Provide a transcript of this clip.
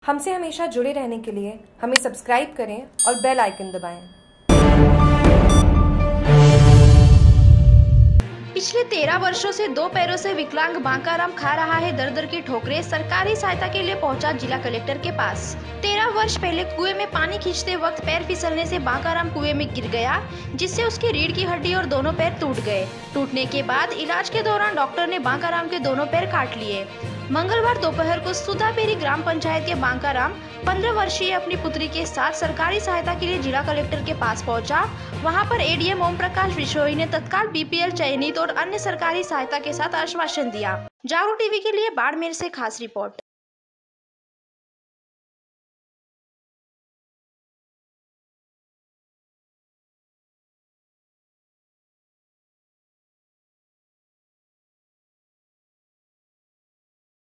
हमसे हमेशा जुड़े रहने के लिए हमें सब्सक्राइब करें और बेल आइकन दबाएं। पिछले 13 वर्षों से 2 पैरों से विकलांग बांकाराम खा रहा है दर दर की ठोकरें। सरकारी सहायता के लिए पहुंचा जिला कलेक्टर के पास। 13 वर्ष पहले कुएं में पानी खींचते वक्त पैर फिसलने से बांकाराम कुएं में गिर गया, जिससे उसकी रीढ़ की हड्डी और दोनों पैर टूट गए। टूटने के बाद इलाज के दौरान डॉक्टर ने बांकाराम के दोनों पैर काट लिए। मंगलवार दोपहर को सुधापेरी ग्राम पंचायत के बांकाराम 15 वर्षीय अपनी पुत्री के साथ सरकारी सहायता के लिए जिला कलेक्टर के पास पहुंचा। वहां पर एडीएम ओम प्रकाश बिशोई ने तत्काल बीपीएल चयनित और अन्य सरकारी सहायता के साथ आश्वासन दिया। जागरूक टीवी के लिए बाड़मेर से खास रिपोर्ट।